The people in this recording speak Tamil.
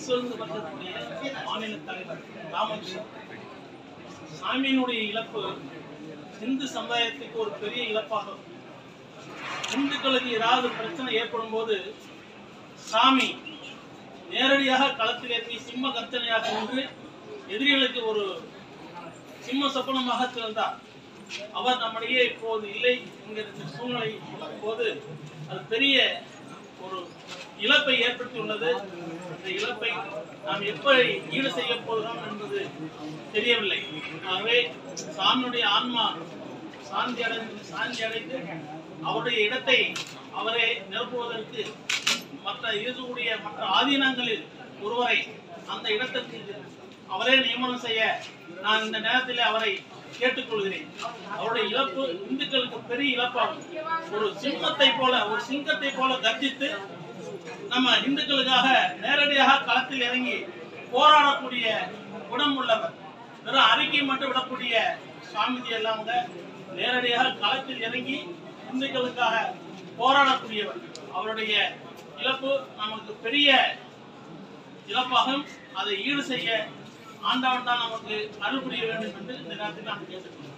விஸ்வந்து பட்சத்துடைய மாநில தலைவர் ராமகிருஷ்ணன் சாமியினுடைய இழப்பு இந்து சமுதாயத்துக்கு ஒரு பெரிய இழப்பாகும். இந்துக்களுக்கு ஏதாவது பிரச்சனை ஏற்படும் போது சாமி நேரடியாக களத்தில் இறங்கி சிம்ம கர்ஜனையாக நின்று எதிரிகளுக்கு ஒரு சிம்ம சொப்பனமாக திறந்தார். அவர் நம்மிடையே இப்போது இல்லை என்கிற சூழ்நிலை போது அது பெரிய ஒரு இழப்பை ஏற்படுத்தியுள்ளது. இந்த இழப்பை நாம் எப்படி ஈடு செய்ய போகிறோம் என்பது தெரியவில்லை. ஆகவே சாமியுடைய ஆன்மா சாந்தி அடைந்து அவருடைய இடத்தை அவரை நிரப்புவதற்கு மற்ற ஆதீனங்களில் ஒருவரை அந்த இடத்திற்கு அவரே நியமனம் செய்ய நான் இந்த நேரத்தில் அவரை கேட்டுக்கொள்கிறேன். அவருடைய இழப்பு இந்துக்களுக்கு பெரிய இழப்பாகும். ஒரு சிங்கத்தை போல கர்ஜித்து நம்ம இந்துக்களுக்காக நேரடியாக களத்தில் இறங்கி போராடக்கூடிய குணம் உள்ளவர். வெறும் அறிக்கை மட்டும் விடக்கூடிய சுவாமிஜி எல்லாம் நேரடியாக களத்தில் இறங்கி இந்துக்களுக்காக போராடக்கூடியவர். அவருடைய இழப்பு நமக்கு பெரிய இழப்பாகும். அதை ஈடு செய்ய ஆண்டவன் தான் நமக்கு அருள் புரிய வேண்டும் என்று இந்த நேரத்தில் நான் கேட்டுக்கொள்கிறேன்.